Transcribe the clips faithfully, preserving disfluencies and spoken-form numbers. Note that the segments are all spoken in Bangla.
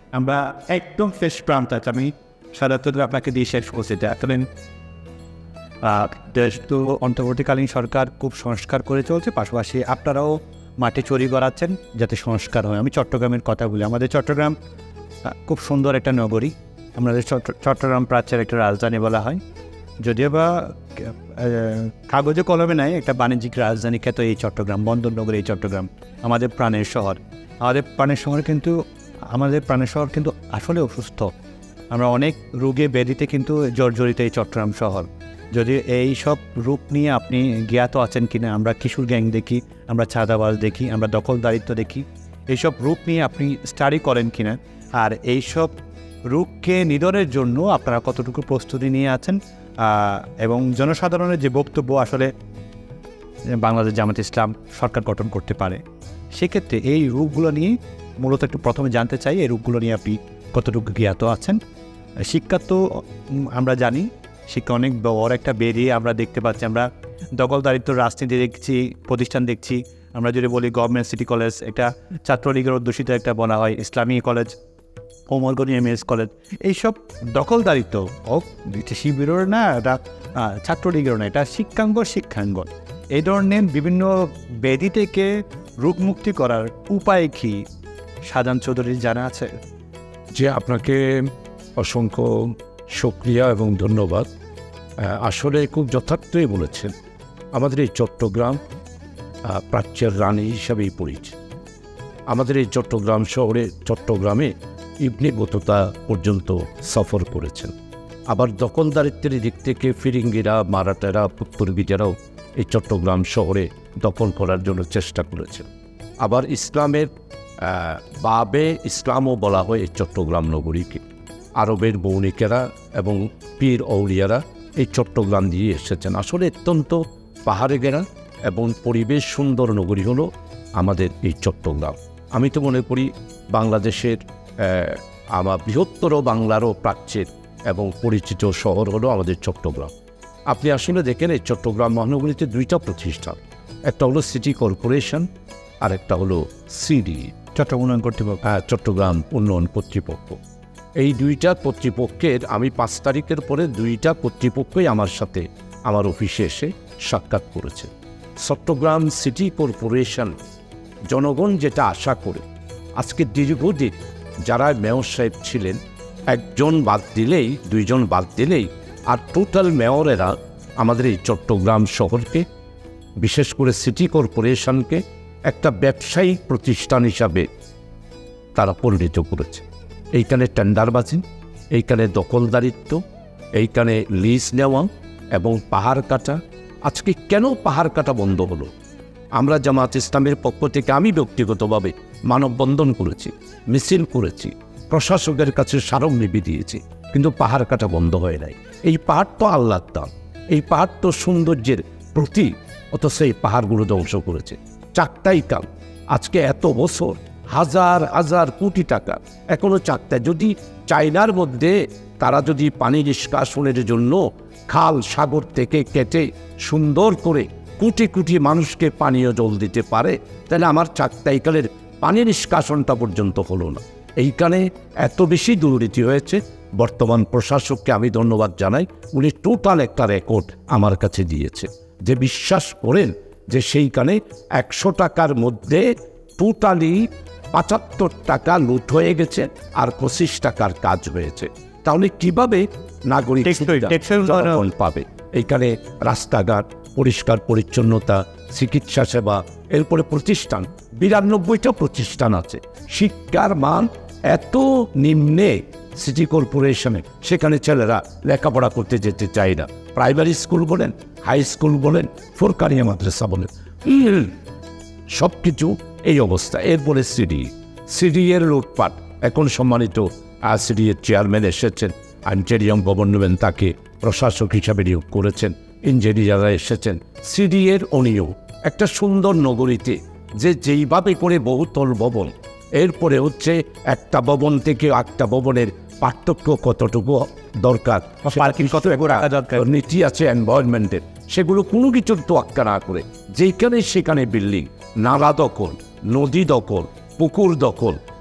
আমরা একদম শেষ প্রান্ত আছে, আমি সাধারণত আপনাকে দিয়ে শেষ করছি। এখন দেশ তো অন্তর্বর্তীকালীন সরকার খুব সংস্কার করে চলছে, পাশাপাশি আপনারাও মাটি চুরি করাচ্ছেন যাতে সংস্কার হয়। আমি চট্টগ্রামের কথা বলি, আমাদের চট্টগ্রাম খুব সুন্দর একটা নগরী, আমাদের চট্টগ্রাম প্রাচ্যের একটা রাজধানী বলা হয়, যদিও বা কাগজে কলমে নাই, একটা বাণিজ্যিক রাজধানী খ্যাত এই চট্টগ্রাম, বন্দর নগরী এই চট্টগ্রাম, আমাদের প্রাণের শহর। আমাদের প্রাণের শহর কিন্তু আমাদের প্রাণের শহর কিন্তু আসলে অসুস্থ, আমরা অনেক রোগে ব্যাধিতে কিন্তু জর্জরিত এই চট্টগ্রাম শহর। যদি এই সব রূপ নিয়ে আপনি জ্ঞাত আছেন কিনা, আমরা কিশোর গ্যাং দেখি, আমরা চাঁদাবাজ দেখি, আমরা দখলদারিত্ব দেখি, এইসব রূপ নিয়ে আপনি স্টাডি করেন কিনা, আর এইসব রূপকে নিধনের জন্য আপনারা কতটুকু প্রস্তুতি নিয়ে আছেন, এবং জনসাধারণের যে বক্তব্য আসলে বাংলাদেশ জামাত ইসলাম সরকার গঠন করতে পারে, সেক্ষেত্রে এই রূপগুলো নিয়ে মূলত একটু প্রথমে জানতে চাই, এই রূপগুলো নিয়ে আপনি কতটুকু জ্ঞাত আছেন। শিক্ষা তো আমরা জানি, শিক্ষা অনেক বড় একটা বেরিয়ে আমরা দেখতে পাচ্ছি, আমরা দখলদারিত্ব রাজনীতি দেখছি, প্রতিষ্ঠান দেখছি। আমরা যদি বলি গভর্নমেন্ট সিটি কলেজ, এটা ছাত্রলীগের অধ্যুষিত একটা বলা হয়, ইসলামী college, Komarganj M S college, এইসব দখলদারিত্ব হোক শিবিরের না, এটা ছাত্রলীগেরও না, এটা শিক্ষাঙ্গ শিক্ষাঙ্গন। এই ধরনের বিভিন্ন ব্যাধি থেকে রোগমুক্তি করার উপায় কি শাহজাহান চৌধুরীর জানা আছে? যে আপনাকে অসংখ্য শুকরিয়া এবং ধন্যবাদ। আসলে খুব যথার্থই বলেছেন, আমাদের এই চট্টগ্রাম প্রাচ্যের রানী হিসাবেই পরিচিত। আমাদের এই চট্টগ্রাম শহরে, চট্টগ্রামে ইবনে বতুতা পর্যন্ত সফর করেছেন। আবার দখলদারিত্বের দিক থেকে ফিরিঙ্গিরা, মারাঠারা, পূর্বীজারাও এই চট্টগ্রাম শহরে দখল করার জন্য চেষ্টা করেছেন। আবার ইসলামের বাবে ইসলামও বলা হয় এই চট্টগ্রাম নগরীকে। আরবের বণিকেরা এবং পীর আউলিয়ারা এই চট্টগ্রাম দিয়ে এসেছেন। আসলে অত্যন্ত পাহাড়ে ঘেরা এবং পরিবেশ সুন্দর নগরী হলো আমাদের এই চট্টগ্রাম। আমি তো মনে করি বাংলাদেশের আমার বৃহত্তর বাংলারও প্রাচ্যের এবং পরিচিত শহর হলো আমাদের চট্টগ্রাম। আপনি আসলে দেখেন এই চট্টগ্রাম মহানগরীতে দুইটা প্রতিষ্ঠান, একটা হলো সিটি কর্পোরেশন আর একটা হলো সিডি, চট্টগ্রাম উন্নয়ন কর্তৃপক্ষ। হ্যাঁ, চট্টগ্রাম উন্নয়ন কর্তৃপক্ষ। এই দুইটা কর্তৃপক্ষের আমি পাঁচ তারিখের পরে দুইটা কর্তৃপক্ষই আমার সাথে আমার অফিসে এসে সাক্ষাৎ করেছে। চট্টগ্রাম সিটি কর্পোরেশন জনগণ যেটা আশা করে, আজকে দীর্ঘদিন যারা মেয়র সাহেব ছিলেন, একজন বাদ দিলেই, দুইজন বাদ দিলেই, আর টোটাল মেয়রেরা আমাদের এই চট্টগ্রাম শহরকে, বিশেষ করে সিটি কর্পোরেশনকে একটা ব্যবসায়িক প্রতিষ্ঠান হিসাবে তারা পরিণত করেছে। এইখানে টেন্ডারবাজি, এইখানে দখলদারিত্ব, এইখানে লিজ নেওয়া এবং পাহাড় কাটা। আজকে কেন পাহাড় কাটা বন্ধ হলো? আমরা জামাত ইসলামের পক্ষ থেকে আমি ব্যক্তিগতভাবে মানববন্ধন করেছি, মিছিল করেছি, প্রশাসকের কাছে স্মারকলিপি দিয়েছি, কিন্তু পাহাড় কাটা বন্ধ হয় নাই। এই পাহাড় তো আল্লাহর দান, এই পাহাড় তো সৌন্দর্যের প্রতীক, অথচ এই পাহাড়গুলো ধ্বংস করেছে। চাকতাই কাল আজকে এত বছর, হাজার হাজার কোটি টাকা এখনো চাকতায়। যদি চায়নার মধ্যে তারা যদি পানি নিষ্কাশনের জন্য খাল সাগর থেকে কেটে সুন্দর করে কোটি কোটি মানুষকে পানীয় জল দিতে পারে, তাহলে আমার চাকতাইকালের পানি নিষ্কাশনটা পর্যন্ত হলো না। এইখানে এত বেশি দুর্নীতি হয়েছে। বর্তমান প্রশাসককে আমি ধন্যবাদ জানাই, উনি টোটাল একটা রেকর্ড আমার কাছে দিয়েছে, যে বিশ্বাস করেন যে সেইখানে একশো টাকার মধ্যে টোটালি পঁচাত্তর টাকা লুট হয়ে গেছে আর পঁচিশ টাকার কাজ হয়েছে। তাহলে কিভাবে নাগরিক পাবে? এইখানে রাস্তাঘাট, পরিষ্কার পরিচ্ছন্নতা, চিকিৎসা সেবা, এরপরে প্রতিষ্ঠান, বিরানব্বইটা প্রতিষ্ঠান আছে। শিক্ষার মান এত নিম্নে সিটি কর্পোরেশনে, সেখানে ছেলেরা লেখাপড়া করতে যেতে চায় না। প্রাইমারি স্কুল বলেন, হাই স্কুল বলেন, ফোরকানিয়া মাদ্রাসা বলেন, সব কিছু এই অবস্থা। এরপরে সিডি, সিডি এর লুটপাট। এখন সম্মানিত সিডি এর চেয়ারম্যান এসেছেন, আইনটেরিয়াম গভর্নমেন্ট তাকে প্রশাসক হিসাবে নিয়োগ করেছেন, ইঞ্জিনিয়াররা এসেছেন। সিডি এর অনিয়ম একটা সুন্দর নগরীতে যে যেইভাবে করে বহুতল ভবন, এরপরে হচ্ছে একটা ভবন থেকে একটা ভবনের পার্থক্য কতটুকু দরকার, পার্কিং কত দরকার, নীতি আছে এনভায়রনমেন্টের, সেগুলো কোনো কিছুর তোয়াক্কা না করে যেখানে সেখানে বিল্ডিং, নালা দখল, নদী দখল, পুকুর দখল,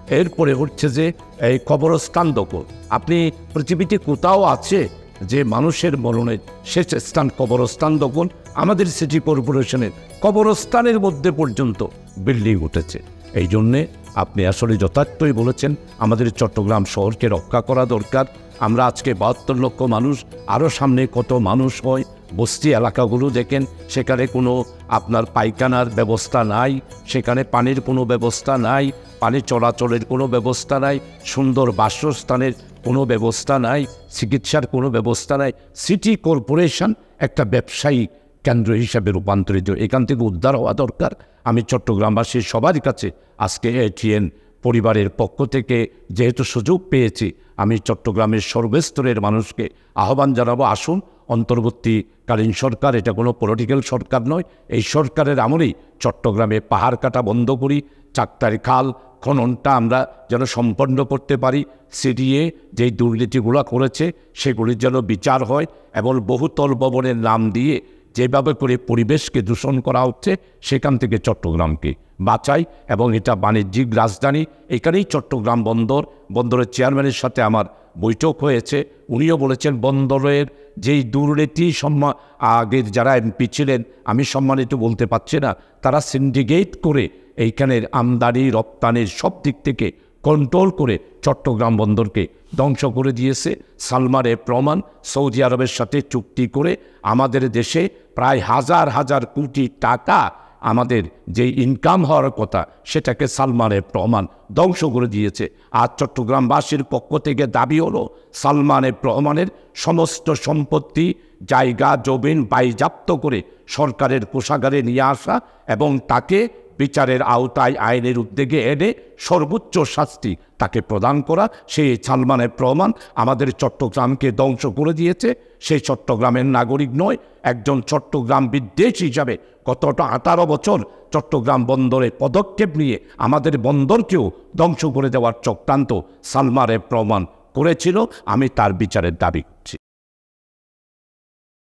এরপরে হচ্ছে যে এই কবরস্থান দখল। আপনি পৃথিবীতে কোথাও আছে যে মানুষের মরণের শেষ স্থান কবরস্থান দখল? আমাদের সিটি কর্পোরেশনের কবরস্থানের মধ্যে পর্যন্ত বিল্ডিং উঠেছে। এই জন্যে আপনি আসলে যথার্থই বলেছেন, আমাদের চট্টগ্রাম শহরকে রক্ষা করা দরকার। আমরা আজকে বাহাত্তর লক্ষ মানুষ, আরও সামনে কত মানুষ হয়। বস্তি এলাকাগুলো দেখেন, সেখানে কোনো আপনার পায়খানার ব্যবস্থা নাই, সেখানে পানির কোনো ব্যবস্থা নাই, পানি চলাচলের কোনো ব্যবস্থা নাই, সুন্দর বাসস্থানের কোনো ব্যবস্থা নাই, চিকিৎসার কোনো ব্যবস্থা নাই। সিটি কর্পোরেশন একটা ব্যবসায়ী কেন্দ্র হিসাবে রূপান্তরিত, এখান থেকে উদ্ধার হওয়া দরকার। আমি চট্টগ্রামবাসীর সবার কাছে আজকে এটিএন পরিবারের পক্ষ থেকে যেহেতু সুযোগ পেয়েছি, আমি চট্টগ্রামের সর্বস্তরের মানুষকে আহ্বান জানাবো, আসুন অন্তর্বর্তীকালীন সরকার, এটা কোনো পলিটিক্যাল সরকার নয়, এই সরকারের আমলেই চট্টগ্রামে পাহাড় কাটা বন্ধ করি, চাকতারি খাল খননটা আমরা যেন সম্পন্ন করতে পারি। সিডিএ যেই দুর্নীতিগুলো করেছে সেগুলির যেন বিচার হয়, এবং বহুতল ভবনের নাম দিয়ে যেভাবে করে পরিবেশকে দূষণ করা হচ্ছে, সেখান থেকে চট্টগ্রামকে বাঁচাই। এবং এটা বাণিজ্যিক রাজধানী, এখানেই চট্টগ্রাম বন্দর, বন্দরের চেয়ারম্যানের সাথে আমার বৈঠক হয়েছে। উনিও বলেছেন বন্দরের যেই দুর্নীতি সম্মান আগের যারা এমপি ছিলেন, আমি সম্মানিত বলতে পারছি না, তারা সিন্ডিকেট করে এইখানের আমদানি রপ্তানির সব দিক থেকে কন্ট্রোল করে চট্টগ্রাম বন্দরকে ধ্বংস করে দিয়েছে। সালমানে প্রমাণ, সৌদি আরবের সাথে চুক্তি করে আমাদের দেশে প্রায় হাজার হাজার কোটি টাকা আমাদের যে ইনকাম হওয়ার কথা, সেটাকে সালমানের প্রমাণ ধ্বংস করে দিয়েছে। আর চট্টগ্রামবাসীর পক্ষ থেকে দাবি হলো, সালমানের প্রমাণের সমস্ত সম্পত্তি, জায়গা জমিন বাজেয়াপ্ত করে সরকারের কোষাগারে নিয়ে আসা এবং তাকে বিচারের আওতায় আইনের উদ্যোগে এনে সর্বোচ্চ শাস্তি তাকে প্রদান করা। সেই সালমানের প্রমাণ আমাদের চট্টগ্রামকে ধ্বংস করে দিয়েছে। সেই চট্টগ্রামের নাগরিক নয়, একজন চট্টগ্রাম বিদ্বেষ হিসাবে গতটা আঠারো বছর চট্টগ্রাম বন্দরে পদক্ষেপ নিয়ে আমাদের বন্দরকেও ধ্বংস করে দেওয়ার চক্রান্ত সালমানের প্রমাণ করেছিল। আমি তার বিচারের দাবি করছি।